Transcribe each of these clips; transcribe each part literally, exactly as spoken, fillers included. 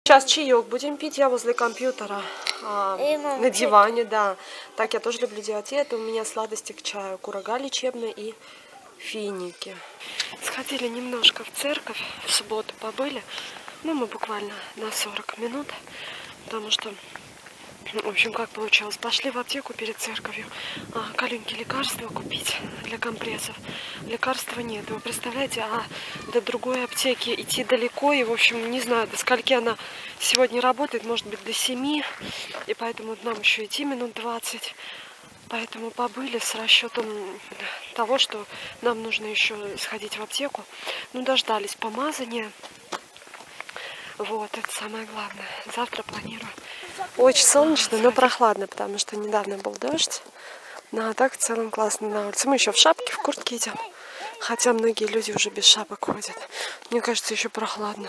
Сейчас чаек будем пить, я возле компьютера, а, мама, на диване, да. Так, я тоже люблю делать. И это у меня сладости к чаю. Курага лечебная и финики. Сходили немножко в церковь, в субботу побыли. Ну, мы буквально на сорок минут, потому что, в общем, как получалось, пошли в аптеку перед церковью а, Калюньке лекарства купить для компрессов. Лекарства нет. Вы представляете, а до другой аптеки идти далеко. И, в общем, не знаю, до скольки она сегодня работает, может быть, до семи. И поэтому нам еще идти минут двадцать. Поэтому побыли с расчетом того, что нам нужно еще сходить в аптеку. Ну, дождались помазания. Вот, это самое главное. Завтра планирую. Очень солнечно, но прохладно, потому что недавно был дождь. Ну, а так в целом классно на улице. Мы еще в шапке, в куртке идем. Хотя многие люди уже без шапок ходят. Мне кажется, еще прохладно.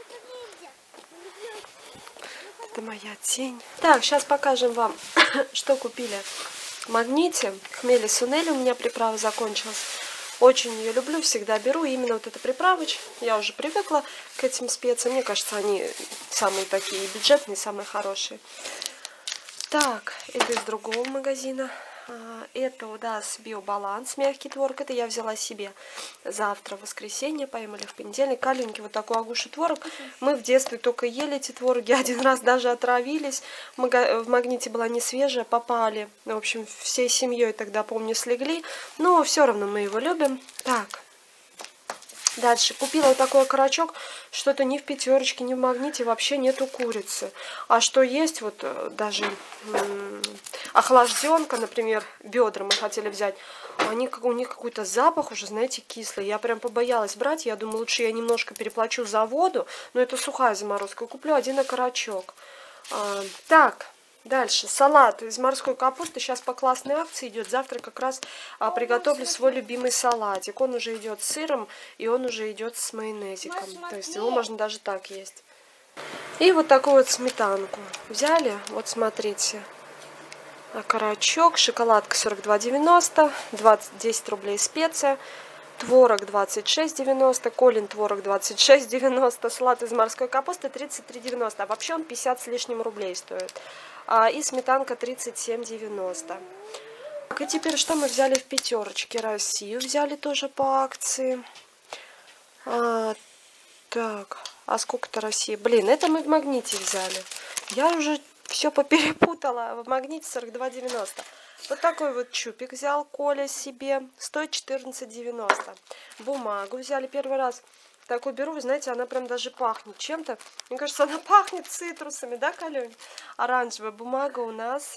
Это моя тень. Так, сейчас покажем вам, что купили в Магните. Хмели сунели, у меня приправа закончилась. Очень ее люблю, всегда беру. Именно вот эта приправочка. Я уже привыкла к этим специям. Мне кажется, они самые такие бюджетные, самые хорошие. Так, это из другого магазина. Это у нас Биобаланс, мягкий творог. Это я взяла себе завтра, в воскресенье, поем или в понедельник. Каленький вот такой агуши творог. Мы в детстве только ели эти твороги. Один раз даже отравились. В Магните была не свежая, попали. В общем, всей семьей тогда, помню, слегли. Но все равно мы его любим. Так. Дальше. Купила вот такой окорочок. Что-то ни в пятерочке, ни в Магните вообще нету курицы. А что есть, вот даже охлажденка, например, бедра мы хотели взять. Они, у них какой-то запах уже, знаете, кислый. Я прям побоялась брать. Я думаю, лучше я немножко переплачу за воду. Но это сухая заморозка. Куплю один окорочок. А, так. Дальше. Салат из морской капусты. Сейчас по классной акции идет. Завтра как раз а, приготовлю свой любимый салатик. Он уже идет с сыром, и он уже идет с майонезиком. То есть его можно даже так есть. И вот такую вот сметанку взяли. Вот смотрите. Окорочок. Шоколадка сорок два девяносто. двадцать, десять рублей специя. Творог двадцать шесть девяносто, Колин творог двадцать шесть девяносто, салат из морской капусты тридцать три девяносто, а вообще он пятьдесят с лишним рублей стоит. А, и сметанка тридцать семь девяносто. Так, и теперь что мы взяли в пятерочке? Россию взяли тоже по акции. А, так, а сколько-то России? Блин, это мы в Магните взяли. Я уже все поперепутала. В Магните сорок два девяносто. Вот такой вот чупик взял Коля себе, стоит четырнадцать девяносто. Бумагу взяли первый раз. Такую беру, вы знаете, она прям даже пахнет чем-то. Мне кажется, она пахнет цитрусами, да, Калюнь? Оранжевая бумага у нас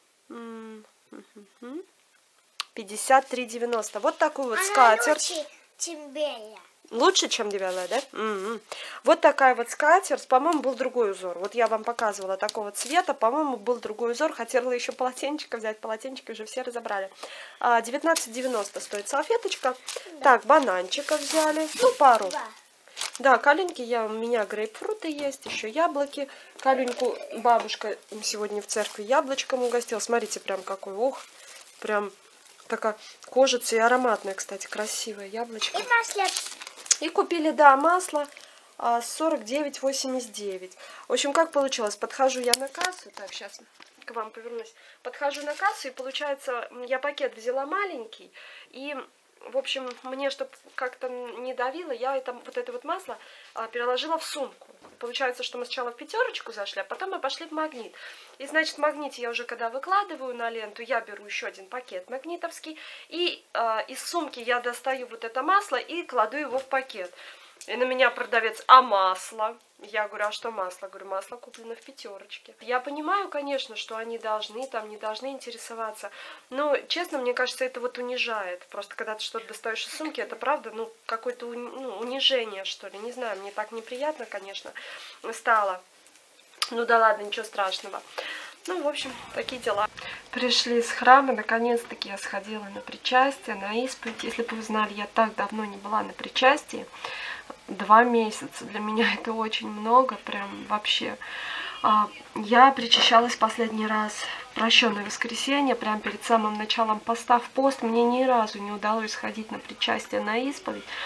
пятьдесят три девяносто. Вот такую вот скатерть. Лучше, чем белая. Лучше, чем белая, да? М-м. Вот такая вот скатерть. По-моему, был другой узор. Вот я вам показывала такого цвета. По-моему, был другой узор. Хотела еще полотенчика взять. Полотенчики уже все разобрали. девятнадцать девяносто стоит салфеточка. Да. Так, бананчика взяли. Ну, пару. Да, да, Калюньки, я, у меня грейпфруты есть, еще яблоки. Калюньку бабушка сегодня в церкви яблочком угостила. Смотрите, прям какой, ух, прям такая кожица и ароматная, кстати, красивая яблочко. И масло. И купили, да, масло сорок девять восемьдесят девять. В общем, как получилось? Подхожу я на кассу. Так, сейчас к вам повернусь. Подхожу на кассу, и получается, я пакет взяла маленький. И, в общем, мне, чтобы как-то не давило, я это, вот это вот масло а, переложила в сумку. Получается, что мы сначала в пятерочку зашли, а потом мы пошли в Магнит. И, значит, в Магните я уже когда выкладываю на ленту, я беру еще один пакет магнитовский. И а, из сумки я достаю вот это масло и кладу его в пакет. И на меня продавец: а масло? Я говорю: а что масло? Говорю: масло куплено в пятерочке. Я понимаю, конечно, что они должны, там, не должны интересоваться. Но, честно, мне кажется, это вот унижает. Просто когда ты что-то достаешь из сумки, это правда, ну, какое-то ну, унижение, что ли. Не знаю, мне так неприятно, конечно, стало. Ну да ладно, ничего страшного. Ну, в общем, такие дела. Пришли из храма, наконец-таки я сходила на причастие, на исповедь. Если бы вы знали, я так давно не была на причастии. Два месяца. Для меня это очень много, прям вообще. Я причащалась последний раз в прощенное воскресенье, прям перед самым началом поста в пост. Мне ни разу не удалось сходить на причастие, на исповедь.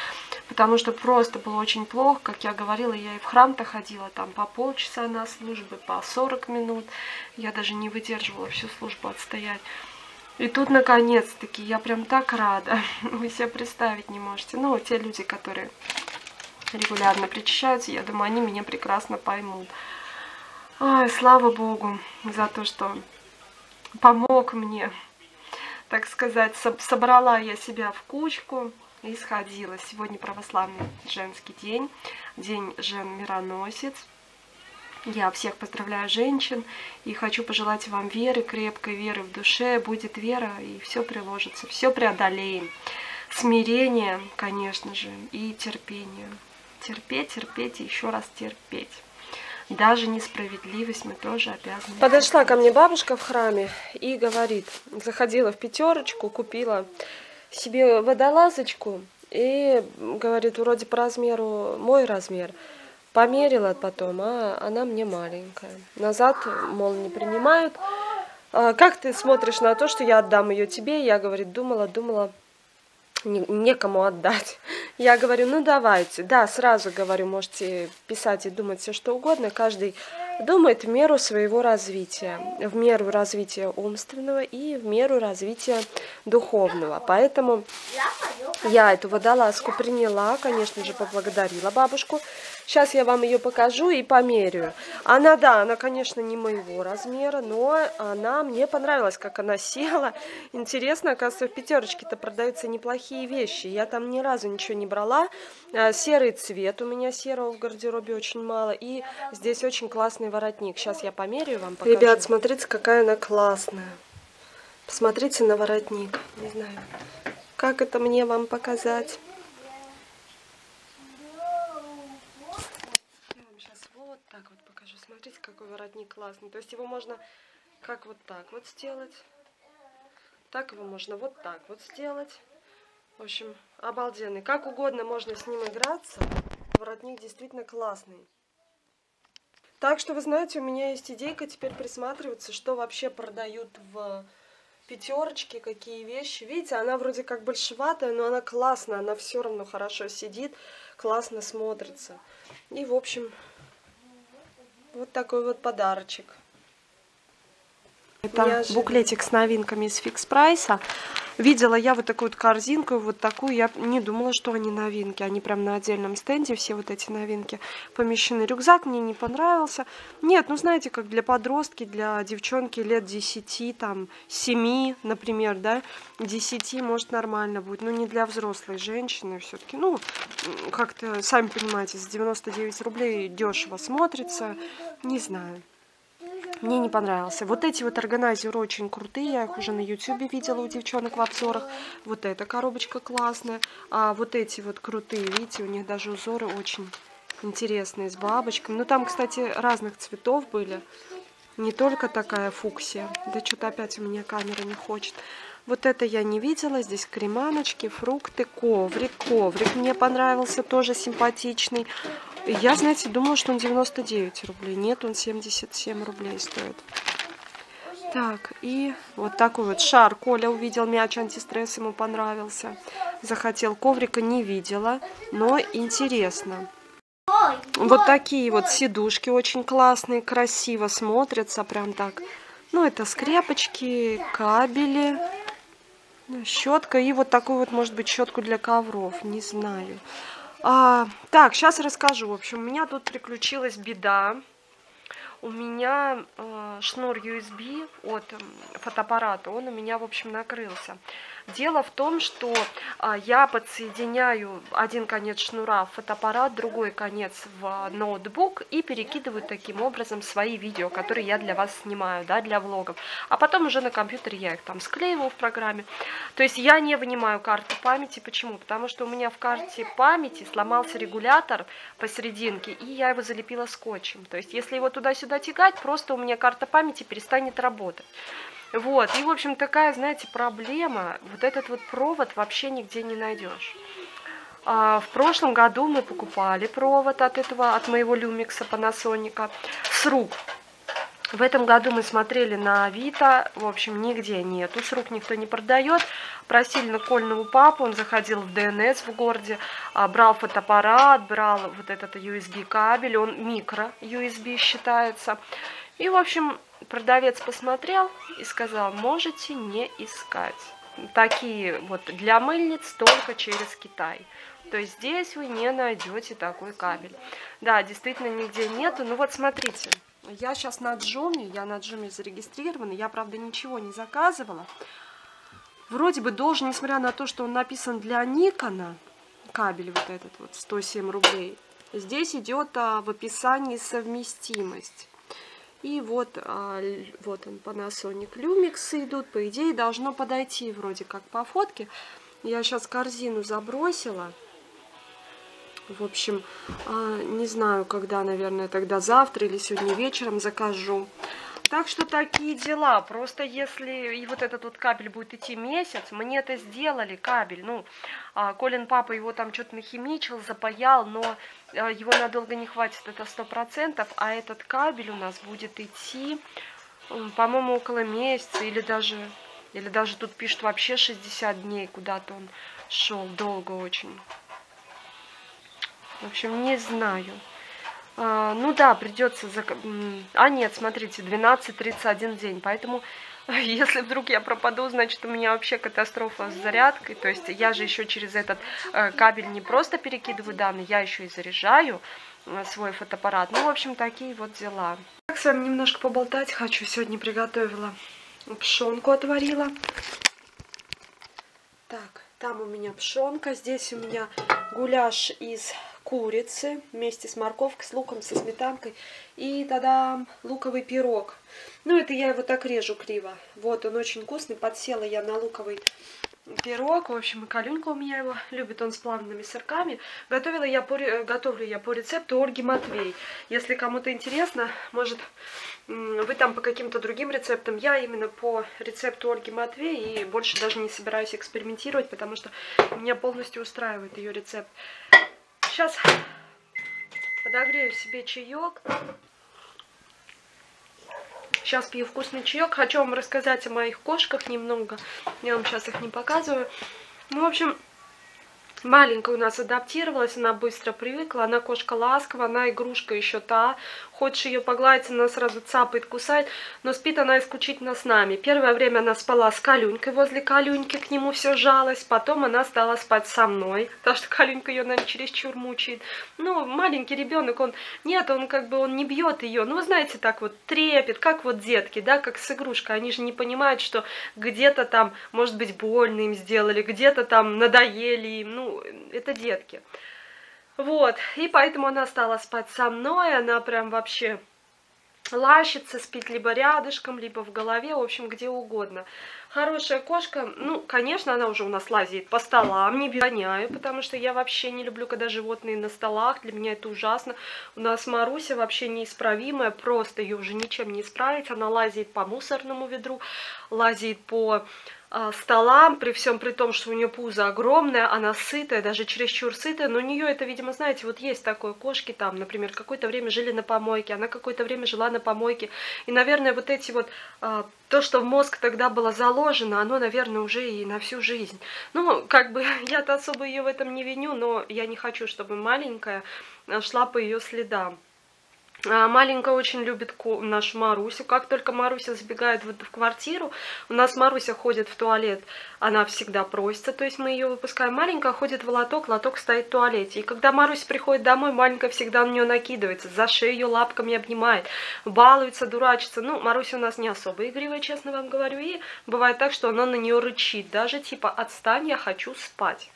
потому что просто было очень плохо. Как я говорила, я и в храм-то ходила там по полчаса на службы, по сорок минут. Я даже не выдерживала всю службу отстоять. И тут, наконец-таки, я прям так рада. Вы себе представить не можете. Ну, те люди, которые регулярно причащаются, я думаю, они меня прекрасно поймут. Ой, слава Богу за то, что помог мне, так сказать. Собрала я себя в кучку и сходила. Сегодня православный женский день, день жен-мироносец. Я всех поздравляю, женщин, и хочу пожелать вам веры, крепкой веры в душе. Будет вера, и все приложится, все преодолеем. Смирение, конечно же, и терпение. Терпеть, терпеть и еще раз терпеть. Даже несправедливость мы тоже обязаны. Подошла ко мне бабушка в храме и говорит, заходила в пятерочку, купила себе водолазочку, и говорит, вроде по размеру мой размер. Померила потом, а она мне маленькая. Назад, мол, не принимают. А как ты смотришь на то, что я отдам ее тебе? Я, говорит, думала, думала, не, некому отдать. Я говорю, ну давайте. Да, сразу говорю, можете писать и думать все что угодно. Каждый думает в меру своего развития. В меру развития умственного и в меру развития духовного. Поэтому я эту водолазку приняла, конечно же, поблагодарила бабушку. Сейчас я вам ее покажу и померяю. Она, да, она, конечно, не моего размера, но она мне понравилась, как она села. Интересно, оказывается, в пятерочке-то продаются неплохие вещи. Я там ни разу ничего не брала. Серый цвет, у меня серого в гардеробе очень мало. И здесь очень классный воротник. Сейчас я померяю вам, покажу. Ребят, смотрите, какая она классная. Посмотрите на воротник. Не знаю, как это мне вам показать. Вот так вот покажу. Смотрите, какой воротник классный. То есть его можно как вот так вот сделать. Так его можно вот так вот сделать. В общем, обалденный. Как угодно можно с ним играться. Воротник действительно классный. Так что, вы знаете, у меня есть идейка теперь присматриваться, что вообще продают в пятерочке, какие вещи. Видите, она вроде как большеватая, но она классная. Она все равно хорошо сидит, классно смотрится. И, в общем... Вот такой вот подарочек. Это неожиданно. Буклетик с новинками из Фикс Прайса. Видела я вот такую вот корзинку, вот такую. Я не думала, что они новинки. Они прям на отдельном стенде, все вот эти новинки помещены. Рюкзак мне не понравился. Нет, ну знаете, как для подростки, для девчонки лет десяти, там, семи, например, да, десяти, может, нормально будет. Но не для взрослой женщины все-таки. Ну, как-то, сами понимаете, за девяносто девять рублей дешево смотрится. Не знаю. Мне не понравился. Вот эти вот органайзеры очень крутые. Я их уже на ютубе видела у девчонок в обзорах. Вот эта коробочка классная. А вот эти вот крутые, видите, у них даже узоры очень интересные с бабочками. Ну там, кстати, разных цветов были. Не только такая фуксия. Да что-то опять у меня камера не хочет. Вот это я не видела. Здесь креманочки, фрукты, коврик. Коврик мне понравился, тоже симпатичный. Я, знаете, думала, что он девяносто девять рублей. Нет, он семьдесят семь рублей стоит. Так, и вот такой вот шар. Коля увидел мяч, антистресс ему понравился. Захотел. Коврика не видела, но интересно. Вот такие вот сидушки очень классные, красиво смотрятся. Прям так. Ну, это скрепочки, кабели, щетка. И вот такую вот, может быть, щетку для ковров. Не знаю. А, так, сейчас расскажу. В общем, у меня тут приключилась беда. У меня э, шнур ю эс би от э, фотоаппарата, он у меня, в общем, накрылся. Дело в том, что э, я подсоединяю один конец шнура в фотоаппарат, другой конец в ноутбук и перекидываю таким образом свои видео, которые я для вас снимаю, да, для влогов. А потом уже на компьютере я их там склеиваю в программе. То есть я не вынимаю карту памяти. Почему? Потому что у меня в карте памяти сломался регулятор посерединке, и я его залепила скотчем. То есть если его туда-сюда тягать, просто у меня карта памяти перестанет работать. Вот, и, в общем, такая, знаете, проблема. Вот этот вот провод вообще нигде не найдешь. А, в прошлом году мы покупали провод от этого, от моего люмикса Panasonic с рук. В этом году мы смотрели на Авито, в общем, нигде нету, с рук никто не продает. Просили Накольного папу, он заходил в Дэ Эн Эс в городе, брал фотоаппарат, брал вот этот ю эс би кабель, он микро ю эс би считается. И, в общем, продавец посмотрел и сказал, можете не искать. Такие вот для мыльниц только через Китай. То есть здесь вы не найдете такой кабель. Да, действительно нигде нету. Ну вот смотрите. Я сейчас на Джуме, я на Джуме зарегистрирована, я, правда, ничего не заказывала. Вроде бы должен, несмотря на то, что он написан для Никона, кабель вот этот вот, сто семь рублей, здесь идет а, в описании совместимость. И вот, а, вот он, Panasonic Lumix идут, по идее, должно подойти вроде как по фотке. Я сейчас корзину забросила. В общем, не знаю, когда, наверное, тогда завтра или сегодня вечером закажу. Так что такие дела. Просто если и вот этот вот кабель будет идти месяц, мне это сделали, кабель. Ну, Колин папа его там что-то нахимичил, запаял, но его надолго не хватит, это сто процентов. А этот кабель у нас будет идти, по-моему, около месяца или даже, или даже тут пишут вообще шестьдесят дней, куда-то он шел, долго очень. В общем, не знаю. А, ну да, придется... Зак... А нет, смотрите, двенадцать тридцать один день. Поэтому, если вдруг я пропаду, значит, у меня вообще катастрофа с зарядкой. То есть я же еще через этот э, кабель не просто перекидываю данные, я еще и заряжаю э, свой фотоаппарат. Ну, в общем, такие вот дела. Так, с вами немножко поболтать хочу. Сегодня приготовила пшенку, отварила. Так, там у меня пшенка, здесь у меня гуляш из курицы вместе с морковкой, с луком, со сметанкой. И тогда луковый пирог. Ну, это я его так режу криво. Вот, он очень вкусный. Подсела я на луковый пирог. В общем, и Калюнька у меня его любит, он с плавленными сырками. Готовила я по, готовлю я по рецепту Ольги Матвей. Если кому-то интересно, может, вы там по каким-то другим рецептам. Я именно по рецепту Ольги Матвей и больше даже не собираюсь экспериментировать, потому что меня полностью устраивает ее рецепт. Сейчас подогрею себе чаек. Сейчас пью вкусный чаек. Хочу вам рассказать о моих кошках немного. Я вам сейчас их не показываю. Ну, в общем, маленькая у нас адаптировалась, она быстро привыкла. Она кошка ласковая, она игрушка еще та. Хочешь ее погладить, она сразу цапает, кусает. Но спит она исключительно с нами. Первое время она спала с Калюнькой, возле Калюньки, к нему все жалась. Потом она стала спать со мной, потому что Калюнька ее, наверное, чересчур мучает. Ну, маленький ребенок, он, нет, он как бы, он не бьет ее. Ну, вы знаете, так вот трепет, как вот детки, да, как с игрушкой. Они же не понимают, что где-то там, может быть, больно им сделали, где-то там надоели им. Ну, это детки. Вот, и поэтому она стала спать со мной, она прям вообще лащится, спит либо рядышком, либо в голове, в общем, где угодно. Хорошая кошка, ну, конечно, она уже у нас лазит по столам, не гоняю, потому что я вообще не люблю, когда животные на столах, для меня это ужасно. У нас Маруся вообще неисправимая, просто ее уже ничем не исправить, она лазит по мусорному ведру, лазит по столам, при всем при том, что у нее пузо огромное, она сытая, даже чересчур сытая, но у нее это, видимо, знаете, вот есть такое, кошки там, например, какое-то время жили на помойке, она какое-то время жила на помойке, и, наверное, вот эти вот, а, то, что в мозг тогда было заложено, оно, наверное, уже и на всю жизнь. Ну, как бы, я-то особо ее в этом не виню, но я не хочу, чтобы маленькая шла по ее следам. Маленькая очень любит нашу Марусю. Как только Маруся забегает в, в квартиру, у нас Маруся ходит в туалет, она всегда просится, то есть мы ее выпускаем. Маленькая ходит в лоток, лоток стоит в туалете. И когда Маруся приходит домой, маленькая всегда на нее накидывается, за шею ее лапками обнимает, балуется, дурачится. Ну, Маруся у нас не особо игривая, честно вам говорю. И бывает так, что она на нее рычит, даже типа «отстань, я хочу спать».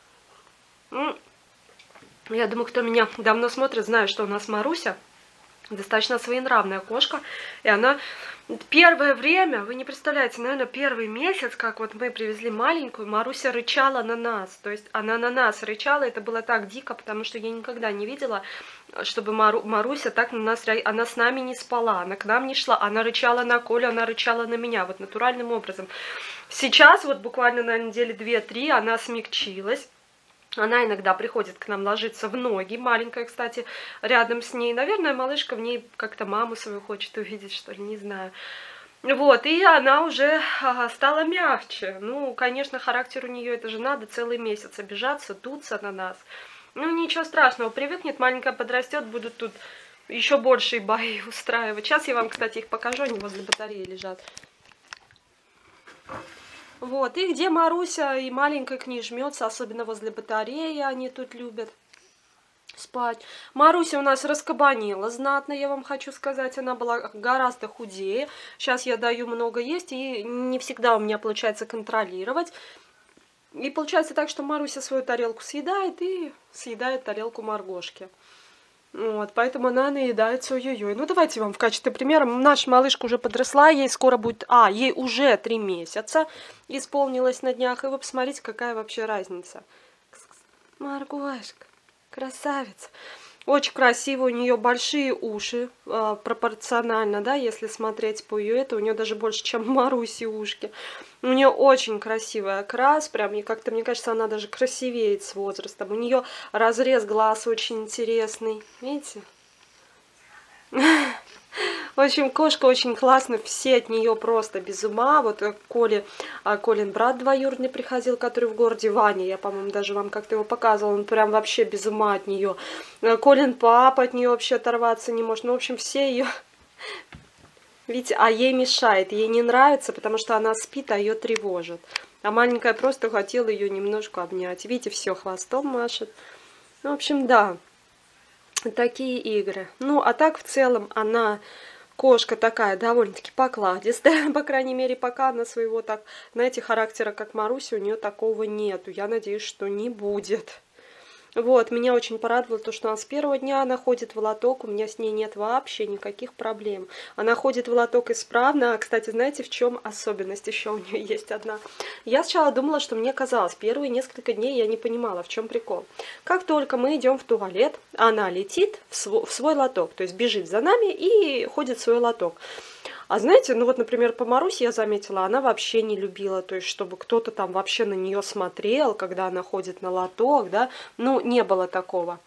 Я думаю, кто меня давно смотрит, знает, что у нас Маруся достаточно своенравная кошка, и она первое время, вы не представляете, наверное, первый месяц, как вот мы привезли маленькую, Маруся рычала на нас, то есть она на нас рычала, это было так дико, потому что я никогда не видела, чтобы Мару, Маруся так на нас, она с нами не спала, она к нам не шла, она рычала на Колю, она рычала на меня, вот натуральным образом. Сейчас, вот буквально на неделе две-три, она смягчилась. Она иногда приходит к нам ложиться в ноги, маленькая, кстати, рядом с ней. Наверное, малышка в ней как-то маму свою хочет увидеть, что ли, не знаю. Вот, и она уже ага, стала мягче. Ну, конечно, характер у нее, это же надо целый месяц обижаться, дуться на нас. Ну, ничего страшного, привыкнет, маленькая подрастет, будут тут еще большие бои устраивать. Сейчас я вам, кстати, их покажу, они возле батареи лежат. Вот, и где Маруся и маленькая к ней жмется, особенно возле батареи, они тут любят спать. Маруся у нас раскабанила знатно, я вам хочу сказать, она была гораздо худее. Сейчас я даю много есть, и не всегда у меня получается контролировать. И получается так, что Маруся свою тарелку съедает и съедает тарелку Маргошки. Вот, поэтому она наедается, ой-ой-ой. Ну, давайте вам в качестве примера. Наша малышка уже подросла, ей скоро будет... А, ей уже три месяца исполнилось на днях. И вы посмотрите, какая вообще разница. Маргошка, красавица. Очень красиво, у нее большие уши, э, пропорционально, да, если смотреть по ее это, у нее даже больше, чем Маруси ушки. У нее очень красивый окрас, прям, и как-то, мне кажется, она даже красивеет с возрастом. У нее разрез глаз очень интересный, видите? В общем, кошка очень классная, все от нее просто без ума. Вот Коля, Колин брат двоюродный приходил, который в городе, Ваня, я, по-моему, даже вам как-то его показывала, он прям вообще без ума от нее. Колин папа от нее вообще оторваться не может. Ну, в общем, все ее... Видите, а ей мешает, ей не нравится, потому что она спит, а ее тревожит. А маленькая просто хотела ее немножко обнять. Видите, все, хвостом машет. Ну, в общем, да, такие игры. Ну, а так в целом она... Кошка такая довольно-таки покладистая, по крайней мере, пока она своего так, знаете, характера, как Маруся, у нее такого нету. Я надеюсь, что не будет. Вот, меня очень порадовало то, что она с первого дня она ходит в лоток, у меня с ней нет вообще никаких проблем. Она ходит в лоток исправно, а, кстати, знаете, в чем особенность еще у нее есть одна? Я сначала думала, что мне казалось, первые несколько дней я не понимала, в чем прикол. Как только мы идем в туалет, она летит в свой, в свой лоток, то есть бежит за нами и ходит в свой лоток. А знаете, ну вот, например, по Марусе я заметила, она вообще не любила, то есть, чтобы кто-то там вообще на нее смотрел, когда она ходит на лоток, да, ну, не было такого.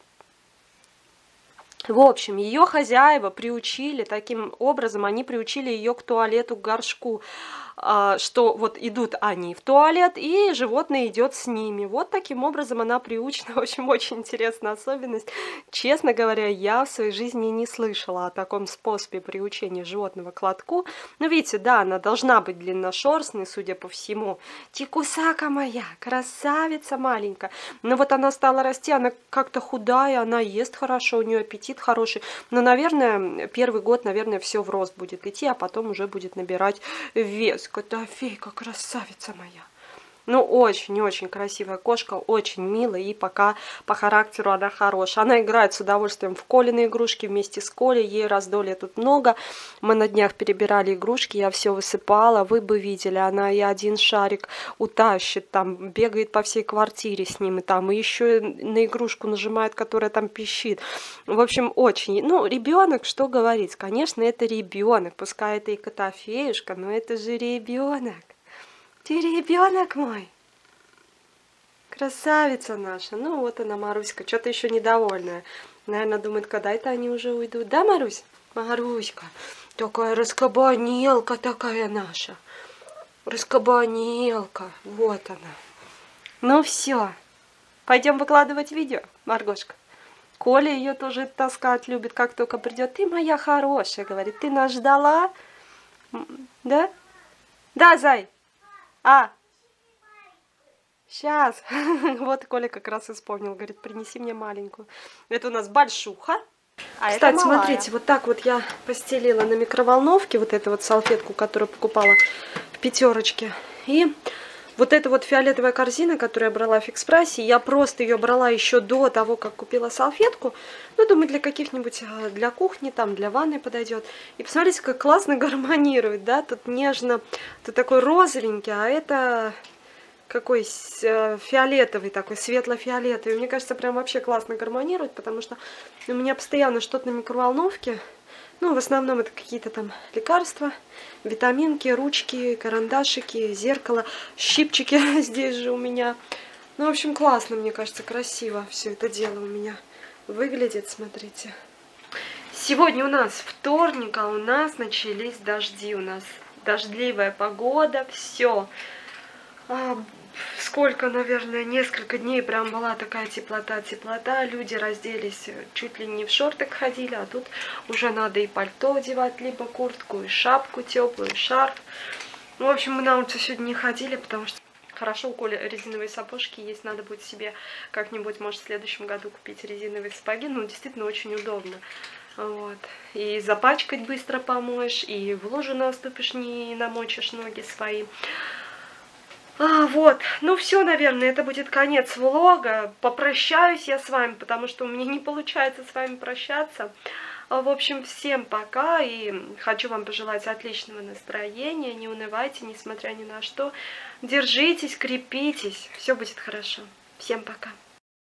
В общем, ее хозяева приучили, таким образом, они приучили ее к туалету, к горшку, что вот идут они в туалет, и животное идет с ними. Вот таким образом она приучена. В общем, очень интересная особенность. Честно говоря, я в своей жизни не слышала о таком способе приучения животного к лотку. Но видите, да, она должна быть длинношерстной, судя по всему. Тикусака моя, красавица маленькая. Но вот она стала расти, она как-то худая, она ест хорошо, у нее аппетит хороший. Но, наверное, первый год, наверное, все в рост будет идти, а потом уже будет набирать вес. Котофейка, красавица моя. Ну, очень-очень красивая кошка, очень милая, и пока по характеру она хорошая. Она играет с удовольствием в Колины игрушки вместе с Колей, ей раздолья тут много. Мы на днях перебирали игрушки, я все высыпала, вы бы видели, она и один шарик утащит, там бегает по всей квартире с ним, и там и еще на игрушку нажимает, которая там пищит. В общем, очень, ну, ребенок, что говорить, конечно, это ребенок, пускай это и Котофеюшка, но это же ребенок. Ты ребенок мой, красавица наша. Ну вот она, Маруська, что-то еще недовольная. Наверное, думает, когда это они уже уйдут. Да, Марусь? Маруська, такая раскабанелка такая наша. Раскабанелка, вот она. Ну все, пойдем выкладывать видео, Маргошка. Коля ее тоже таскать любит, как только придет. Ты моя хорошая, говорит, ты нас ждала? Да? Да, зай? А, сейчас. Вот Коля как раз исполнил. Говорит, принеси мне маленькую. Это у нас большуха. А кстати, это смотрите, вот так вот я постелила на микроволновке вот эту вот салфетку, которую покупала в пятерочке. И вот эта вот фиолетовая корзина, которую я брала в Фикс-прайсе, я просто ее брала еще до того, как купила салфетку. Ну, думаю, для каких-нибудь, для кухни, там, для ванны подойдет. И посмотрите, как классно гармонирует, да, тут нежно, тут такой розовенький, а это какой фиолетовый такой, светло-фиолетовый. Мне кажется, прям вообще классно гармонирует, потому что у меня постоянно что-то на микроволновке. Ну, в основном это какие-то там лекарства, витаминки, ручки, карандашики, зеркало, щипчики здесь же у меня. Ну, в общем, классно, мне кажется, красиво все это дело у меня выглядит, смотрите. Сегодня у нас вторник, а у нас начались дожди, у нас дождливая погода, все. А, сколько, наверное, несколько дней прям была такая теплота, теплота, люди разделись, чуть ли не в шортах ходили, а тут уже надо и пальто одевать, либо куртку, и шапку теплую, и шарф. Ну, в общем, мы на улицу сегодня не ходили, потому что хорошо, у Коли резиновые сапожки есть, надо будет себе как-нибудь, может, в следующем году купить резиновые сапоги, ну, действительно, очень удобно. Вот. И запачкать быстро помоешь, и в лужу наступишь, не намочишь ноги свои. А, вот, ну все, наверное, это будет конец влога. Попрощаюсь я с вами, потому что у меня не получается с вами прощаться. В общем, всем пока, и хочу вам пожелать отличного настроения, не унывайте, несмотря ни на что. Держитесь, крепитесь, все будет хорошо. Всем пока.